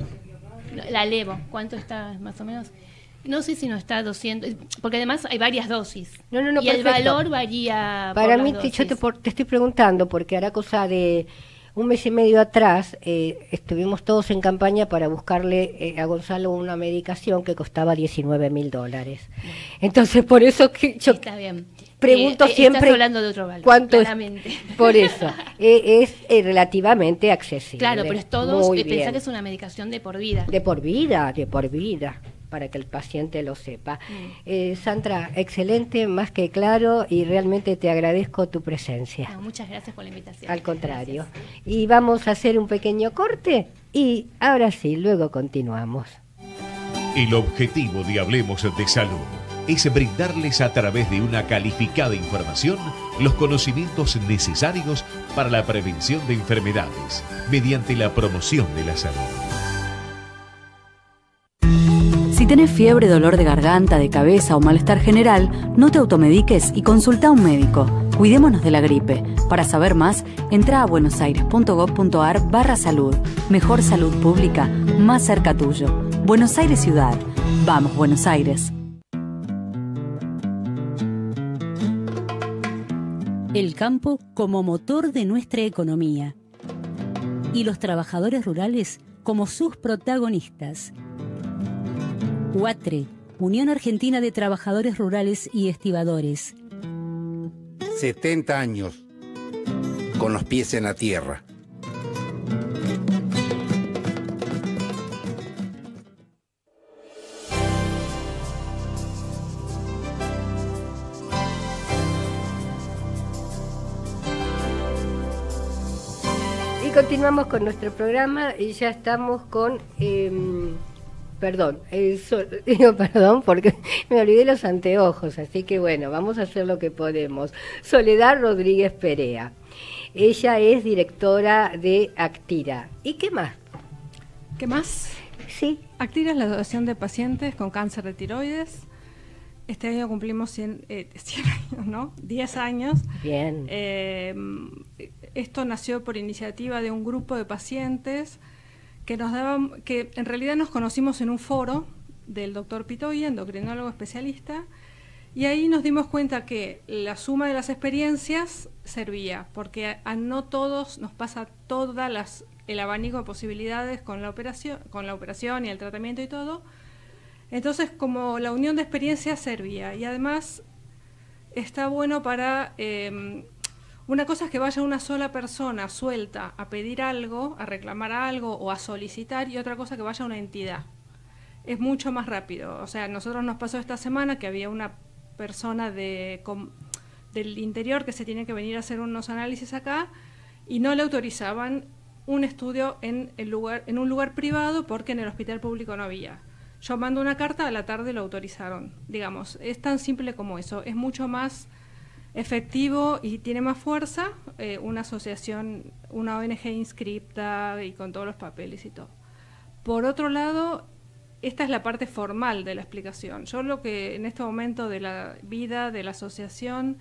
La Levo, ¿cuánto está más o menos? No sé si no está doscientos, porque además hay varias dosis. No, no, no, y perfecto. El valor varía. Para por mí, las te, dosis. yo te, por, te estoy preguntando, porque hará cosa de un mes y medio atrás, eh, estuvimos todos en campaña para buscarle eh, a Gonzalo una medicación que costaba diecinueve mil dólares. Entonces, por eso que yo... Está bien. pregunto Eh, eh, siempre estás hablando de otro valor, cuánto es, claramente. por eso, eh, es eh, relativamente accesible. Claro, pero es todo, Muy eh, pensá bien. que es una medicación de por vida. De por vida, de por vida, para que el paciente lo sepa. Mm. Eh, Sandra, excelente, más que claro, y realmente te agradezco tu presencia. No, muchas gracias por la invitación. Al contrario. Y vamos a hacer un pequeño corte y ahora sí, luego continuamos. El objetivo de Hablemos de Salud es brindarles a través de una calificada información los conocimientos necesarios para la prevención de enfermedades mediante la promoción de la salud. Si tenés fiebre, dolor de garganta, de cabeza o malestar general, no te automediques y consulta a un médico. Cuidémonos de la gripe. Para saber más, entra a buenosaires.gov.ar barra salud. Mejor salud pública, más cerca tuyo. Buenos Aires Ciudad. Vamos, Buenos Aires. El campo como motor de nuestra economía y los trabajadores rurales como sus protagonistas. UATRE, Unión Argentina de Trabajadores Rurales y Estibadores. setenta años con los pies en la tierra. Y continuamos con nuestro programa y ya estamos con... Eh, Perdón, eh, so- digo perdón porque me olvidé los anteojos, así que bueno, vamos a hacer lo que podemos. Soledad Rodríguez Perea. Ella es directora de Actira. ¿Y qué más? ¿Qué más? Sí. Actira es la Asociación de Pacientes con Cáncer de Tiroides. Este año cumplimos cien, eh, cien años, ¿no? diez años. Bien. Eh, esto nació por iniciativa de un grupo de pacientes que nos daban, que en realidad nos conocimos en un foro del doctor Pitoy, endocrinólogo especialista, y ahí nos dimos cuenta que la suma de las experiencias servía, porque a, a no todos nos pasa todas las el abanico de posibilidades con la operación, con la operación y el tratamiento y todo. Entonces, como la unión de experiencias servía, y además está bueno para eh, una cosa es que vaya una sola persona suelta a pedir algo, a reclamar algo o a solicitar, y otra cosa que vaya una entidad. Es mucho más rápido. O sea, a nosotros nos pasó esta semana que había una persona de, com, del interior que se tiene que venir a hacer unos análisis acá y no le autorizaban un estudio en, el lugar, en un lugar privado porque en el hospital público no había. Yo mando una carta, a la tarde lo autorizaron. Digamos, es tan simple como eso. Es mucho más efectivo y tiene más fuerza eh, una asociación, una O N G inscripta y con todos los papeles y todo. Por otro lado, esta es la parte formal de la explicación. Yo lo que en este momento de la vida de la asociación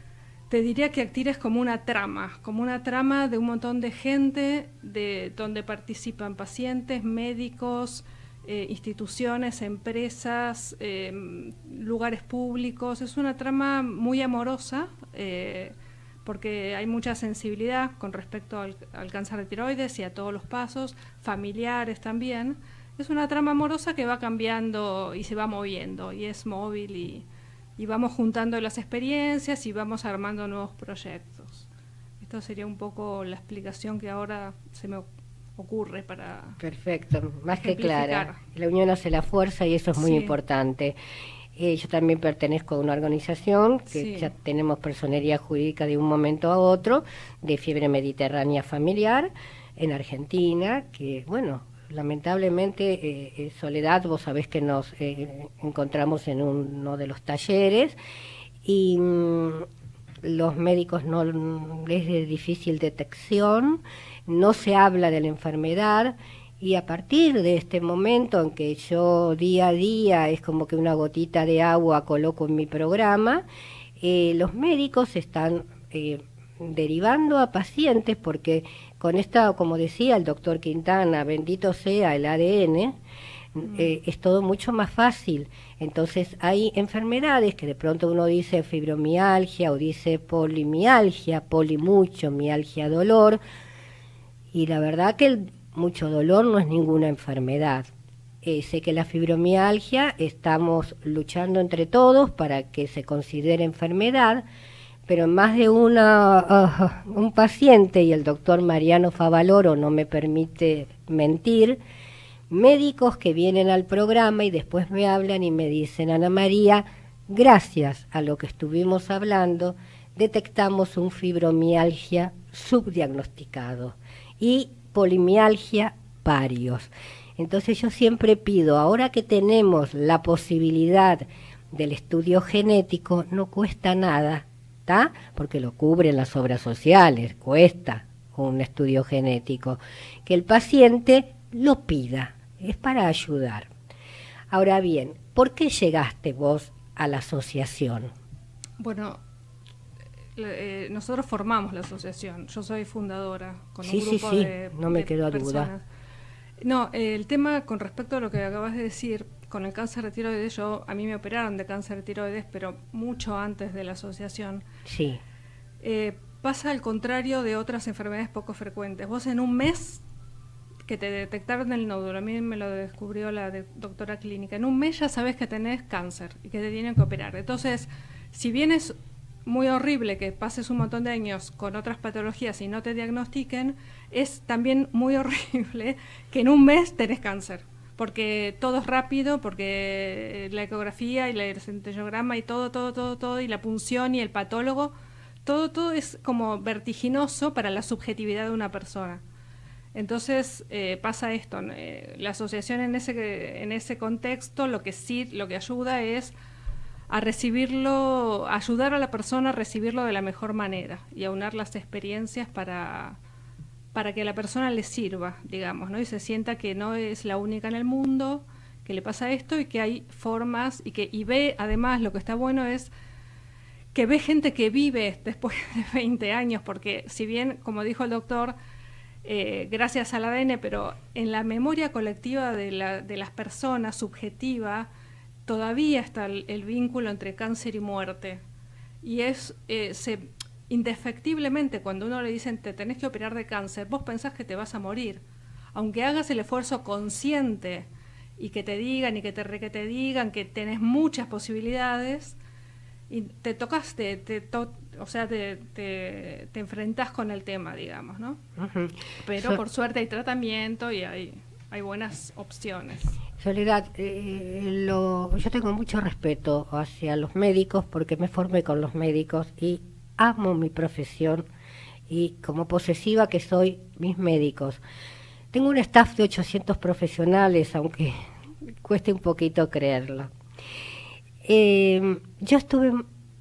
te diría que Actira es como una trama, como una trama de un montón de gente, de donde participan pacientes, médicos, eh, instituciones, empresas, eh, lugares públicos. Es una trama muy amorosa, eh, porque hay mucha sensibilidad con respecto al, al cáncer de tiroides y a todos los pasos, familiares también. Es una trama amorosa que va cambiando y se va moviendo, y es móvil, y, y vamos juntando las experiencias y vamos armando nuevos proyectos. Esto sería un poco la explicación que ahora se me ocurre para... Perfecto, más que ejemplificar. clara. La unión hace la fuerza y eso es muy Sí. importante. Eh, yo también pertenezco a una organización que Sí. ya tenemos personería jurídica de un momento a otro, de fiebre mediterránea familiar en Argentina, que bueno, lamentablemente, eh, eh, Soledad, vos sabés que nos eh, encontramos en uno de los talleres y mm, los médicos no es de difícil detección, no se habla de la enfermedad, y a partir de este momento en que yo día a día es como que una gotita de agua coloco en mi programa, eh, los médicos están eh, derivando a pacientes porque con esta, como decía el doctor Quintana, bendito sea el A D N, eh, es todo mucho más fácil. Entonces hay enfermedades que de pronto uno dice fibromialgia o dice polimialgia, polimucho, mialgia, dolor, y la verdad que el mucho dolor no es ninguna enfermedad. Eh, sé que la fibromialgia estamos luchando entre todos para que se considere enfermedad, pero más de una, uh, un paciente, y el doctor Mariano Favaloro no me permite mentir, médicos que vienen al programa y después me hablan y me dicen: Ana María, gracias a lo que estuvimos hablando, detectamos un fibromialgia subdiagnosticado y polimialgia varios. Entonces yo siempre pido, ahora que tenemos la posibilidad del estudio genético, no cuesta nada, ¿tá? Porque lo cubren las obras sociales, cuesta un estudio genético, que el paciente lo pida, es para ayudar. Ahora bien, ¿por qué llegaste vos a la asociación? Bueno, eh, nosotros formamos la asociación, yo soy fundadora con sí, un grupo sí, sí. de no me de quedó personas. duda. No, eh, el tema con respecto a lo que acabas de decir, con el cáncer de tiroides, yo, a mí me operaron de cáncer de tiroides, pero mucho antes de la asociación. Sí. Eh, pasa al contrario de otras enfermedades poco frecuentes. Vos en un mes que te detectaron el nódulo, a mí me lo descubrió la de doctora clínica, en un mes ya sabes que tenés cáncer y que te tienen que operar. Entonces, si bien es muy horrible que pases un montón de años con otras patologías y no te diagnostiquen, es también muy horrible que en un mes tenés cáncer, porque todo es rápido, porque la ecografía y el centellograma y todo, todo, todo, todo, y la punción y el patólogo, todo, todo es como vertiginoso para la subjetividad de una persona. Entonces eh, pasa esto, eh, la asociación en ese, en ese contexto lo que sí, lo que ayuda es a recibirlo, ayudar a la persona a recibirlo de la mejor manera y aunar las experiencias para, para que a la persona le sirva, digamos, ¿no? Y se sienta que no es la única en el mundo que le pasa esto y que hay formas y que y ve, además, lo que está bueno es que ve gente que vive después de veinte años, porque si bien, como dijo el doctor, eh, gracias al A D N, pero en la memoria colectiva de, la, de las personas, subjetiva, todavía está el, el vínculo entre cáncer y muerte. Y es, eh, se, indefectiblemente, cuando uno le dicen te tenés que operar de cáncer, vos pensás que te vas a morir. Aunque hagas el esfuerzo consciente y que te digan y que te, que te digan que tenés muchas posibilidades, y te tocas, te, te to, o sea, te, te, te enfrentás con el tema, digamos, ¿no? Uh-huh. Pero so, por suerte hay tratamiento y hay, hay buenas opciones. Soledad, eh, lo, yo tengo mucho respeto hacia los médicos porque me formé con los médicos y amo mi profesión y como posesiva que soy, mis médicos. Tengo un staff de ochocientos profesionales, aunque cueste un poquito creerlo. Eh, yo estuve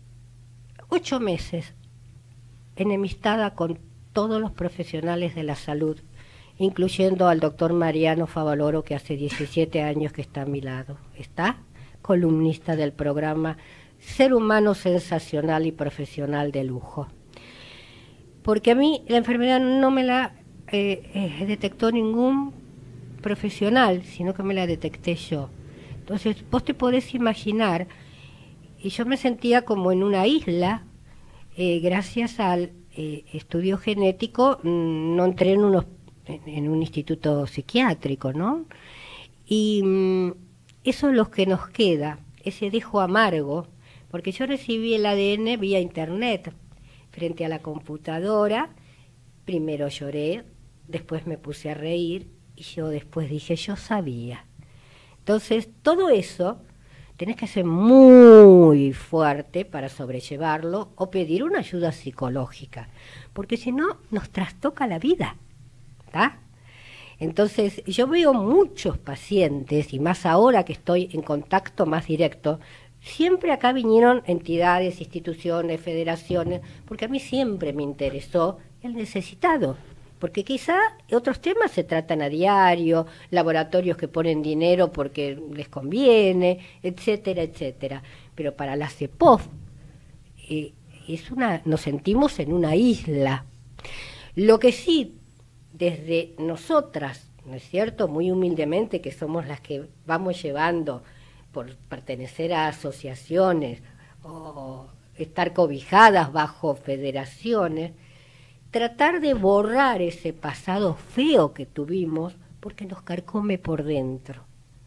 ocho meses enemistada con todos los profesionales de la salud, incluyendo al doctor Mariano Favaloro, que hace diecisiete años que está a mi lado. Está columnista del programa Ser Humano Sensacional y Profesional de Lujo. Porque a mí la enfermedad no me la eh, eh, detectó ningún profesional, sino que me la detecté yo. Entonces, vos te podés imaginar, y yo me sentía como en una isla, eh, gracias al eh, estudio genético, mmm, no entré en unos en un instituto psiquiátrico, ¿no? Y mmm, eso es lo que nos queda, ese dejo amargo, porque yo recibí el A D N vía internet, frente a la computadora, primero lloré, después me puse a reír, y yo después dije, yo sabía. Entonces, todo eso tenés que ser muy fuerte para sobrellevarlo o pedir una ayuda psicológica, porque si no, nos trastoca la vida. ¿Tá? Entonces, yo veo muchos pacientes, y más ahora que estoy en contacto más directo, siempre acá vinieron entidades, instituciones, federaciones, porque a mí siempre me interesó el necesitado, porque quizá otros temas se tratan a diario, laboratorios que ponen dinero porque les conviene, etcétera, etcétera. Pero para la CEPOF, eh, es una, nos sentimos en una isla. Lo que sí, desde nosotras, ¿no es cierto?, muy humildemente, que somos las que vamos llevando por pertenecer a asociaciones o estar cobijadas bajo federaciones, tratar de borrar ese pasado feo que tuvimos porque nos carcome por dentro.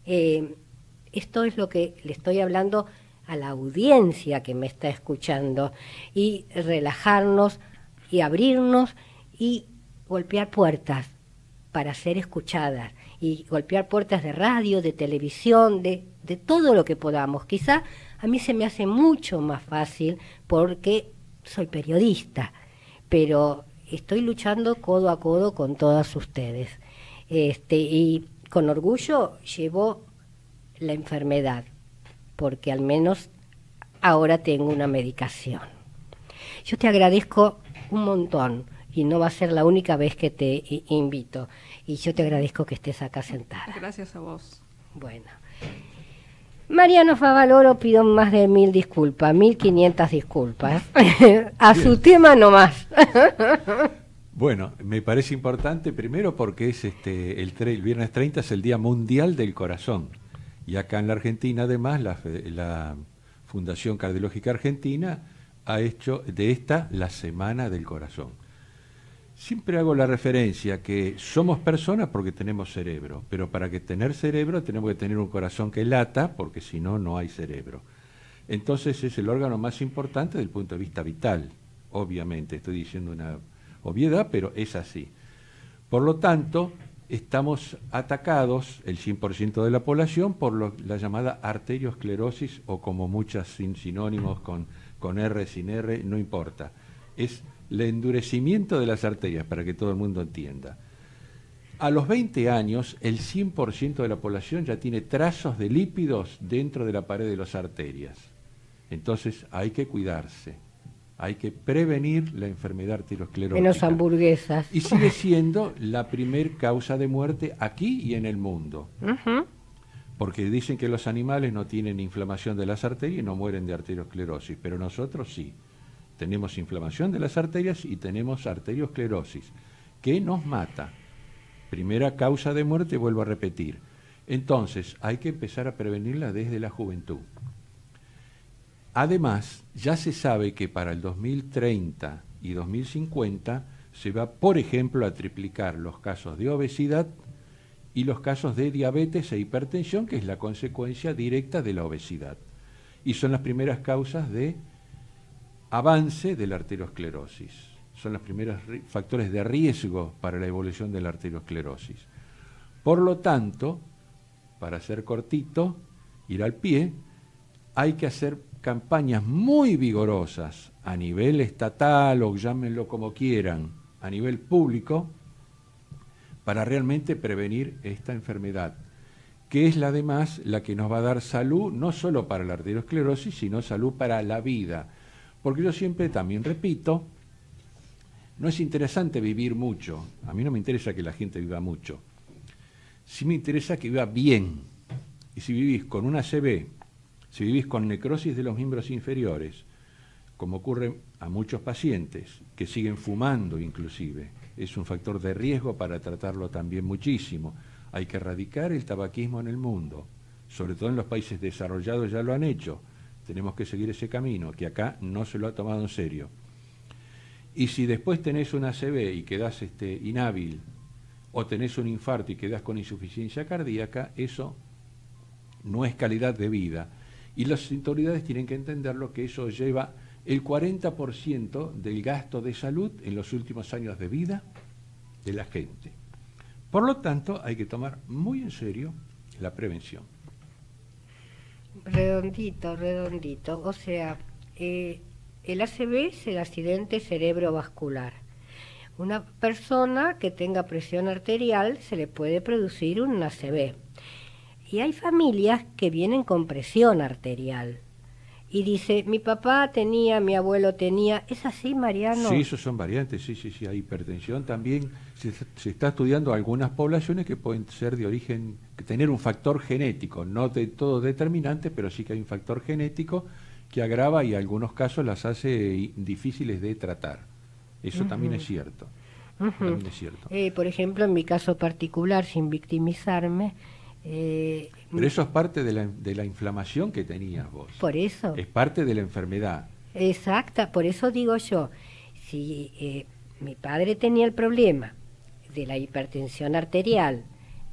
Eh, esto es lo que le estoy hablando a la audiencia que me está escuchando, y relajarnos y abrirnos y golpear puertas para ser escuchadas, y golpear puertas de radio, de televisión, de, de todo lo que podamos. Quizá a mí se me hace mucho más fácil porque soy periodista, pero estoy luchando codo a codo con todas ustedes. Este, y con orgullo llevo la enfermedad, porque al menos ahora tengo una medicación. Yo te agradezco un montón, y no va a ser la única vez que te i- invito. Y yo te agradezco que estés acá sentada. Gracias a vos. Bueno. Mariano Favaloro, pido más de mil disculpas, mil quinientas disculpas. A su tema nomás. Bueno, me parece importante primero porque es este el, tre- el viernes treinta es el Día Mundial del Corazón. Y acá en la Argentina, además, la, fe- la Fundación Cardiológica Argentina ha hecho de esta la Semana del Corazón. Siempre hago la referencia que somos personas porque tenemos cerebro, pero para que tener cerebro tenemos que tener un corazón que lata, porque si no, no hay cerebro. Entonces es el órgano más importante desde el punto de vista vital, obviamente. Estoy diciendo una obviedad, pero es así. Por lo tanto, estamos atacados, el cien por ciento de la población, por lo, la llamada arteriosclerosis, o como muchas sin sinónimos con, con R, sin R, no importa. Es el endurecimiento de las arterias, para que todo el mundo entienda. A los veinte años, el cien por ciento de la población ya tiene trazos de lípidos dentro de la pared de las arterias. Entonces hay que cuidarse, hay que prevenir la enfermedad arteriosclerótica. Menos hamburguesas. Y sigue siendo la primer causa de muerte aquí y en el mundo. Uh-huh. Porque dicen que los animales no tienen inflamación de las arterias y no mueren de arteriosclerosis, pero nosotros sí. Tenemos inflamación de las arterias y tenemos arteriosclerosis, que nos mata. Primera causa de muerte, vuelvo a repetir. Entonces, hay que empezar a prevenirla desde la juventud. Además, ya se sabe que para el dos mil treinta y dos mil cincuenta se va, por ejemplo, a triplicar los casos de obesidad y los casos de diabetes e hipertensión, que es la consecuencia directa de la obesidad. Y son las primeras causas de avance de la arteriosclerosis. Son los primeros factores de riesgo para la evolución de la arteriosclerosis. Por lo tanto, para ser cortito, ir al pie, hay que hacer campañas muy vigorosas a nivel estatal, o llámenlo como quieran, a nivel público, para realmente prevenir esta enfermedad, que es la además la que nos va a dar salud, no solo para la arteriosclerosis, sino salud para la vida. Porque yo siempre también repito, no es interesante vivir mucho. A mí no me interesa que la gente viva mucho. Sí me interesa que viva bien. Y si vivís con una A C V, si vivís con necrosis de los miembros inferiores, como ocurre a muchos pacientes que siguen fumando inclusive, es un factor de riesgo para tratarlo también muchísimo. Hay que erradicar el tabaquismo en el mundo. Sobre todo en los países desarrollados ya lo han hecho. Tenemos que seguir ese camino, que acá no se lo ha tomado en serio. Y si después tenés una A C V y quedás este, inhábil, o tenés un infarto y quedás con insuficiencia cardíaca, eso no es calidad de vida. Y las autoridades tienen que entenderlo, que eso lleva el cuarenta por ciento del gasto de salud en los últimos años de vida de la gente. Por lo tanto, hay que tomar muy en serio la prevención. Redondito, redondito. O sea, eh, el A C V es el accidente cerebrovascular. Una persona que tenga presión arterial se le puede producir un A C V. Y hay familias que vienen con presión arterial. Y dice, mi papá tenía, mi abuelo tenía. ¿Es así, Mariano? Sí, esos son variantes, sí, sí, sí. Hay hipertensión también. Se, se está estudiando algunas poblaciones que pueden ser de origen, que tener un factor genético, no de todo determinante, pero sí que hay un factor genético que agrava y en algunos casos las hace difíciles de tratar. Eso uh-huh. también es cierto. Uh-huh. También es cierto. Eh, por ejemplo, en mi caso particular, sin victimizarme, Eh, Pero eso es parte de la, de la inflamación que tenías vos. Por eso. Es parte de la enfermedad. Exacta, por eso digo yo, si eh, mi padre tenía el problema de la hipertensión arterial,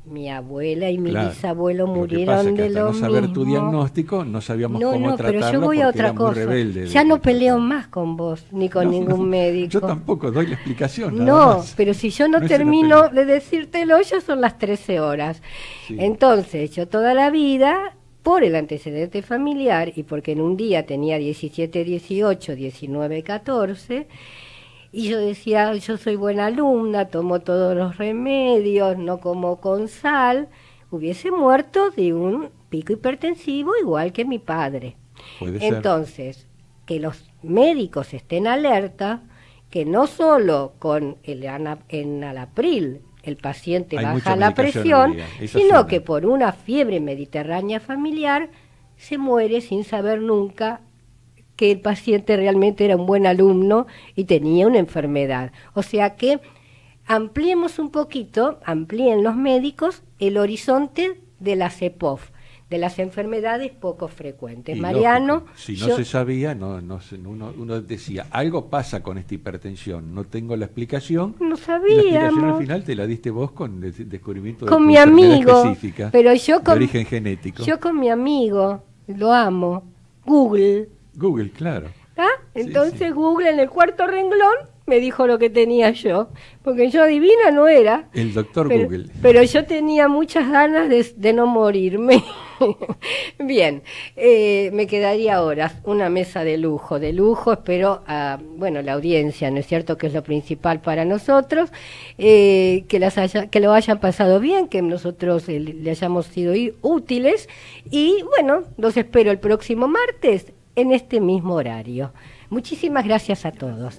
mi abuela y mi Claro. bisabuelo Lo que murieron pasa es que de hasta lo no saber mismo. tu diagnóstico, no sabíamos No, cómo no, tratarlo pero yo voy a porque otra era muy cosa. rebelde. Ya no peleo más con vos, ni con No, ningún no, médico. Yo tampoco doy la explicación. nada No, más. pero si yo no, No es una termino pelea. de decírtelo, ya son las trece horas. Sí. Entonces, yo toda la vida, por el antecedente familiar y porque en un día tenía diecisiete, dieciocho, diecinueve, catorce, y yo decía, yo soy buena alumna, tomo todos los remedios, no como con sal, hubiese muerto de un pico hipertensivo igual que mi padre. Puede ser. Entonces, que los médicos estén alerta, que no solo con el ana- enalapril el paciente Hay baja mucha la medicación presión, hoy día, eso sino suena. que por una fiebre mediterránea familiar se muere sin saber nunca que el paciente realmente era un buen alumno y tenía una enfermedad. O sea que ampliemos un poquito, amplíen los médicos el horizonte de la C E P O F, de las enfermedades poco frecuentes. Y Mariano, lógico, si no yo- se sabía, no, no se- uno, uno decía, algo pasa con esta hipertensión, no tengo la explicación. no Y la explicación al sabíamos. final te la diste vos con el descubrimiento de Con tu mi enfermedad amigo, específica, pero yo de con, origen genético. yo con mi amigo, lo amo, Google. Google, claro. ¿Ah? Entonces Google en el cuarto renglón me dijo lo que tenía yo, porque yo adivina no era. El doctor pero, Google. pero yo tenía muchas ganas de, de no morirme. Bien, eh, me quedaría horas, una mesa de lujo, de lujo, espero a, bueno, la audiencia, ¿no es cierto?, que es lo principal para nosotros, eh, que, las haya, que lo hayan pasado bien, que nosotros eh, le hayamos sido i- útiles, y bueno, los espero el próximo martes en este mismo horario. Muchísimas gracias a todos.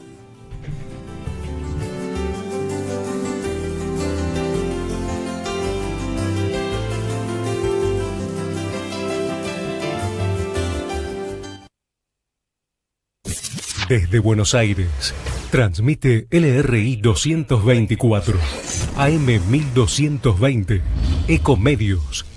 Desde Buenos Aires, transmite L R I doscientos veinticuatro, A M mil doscientos veinte, Ecomedios,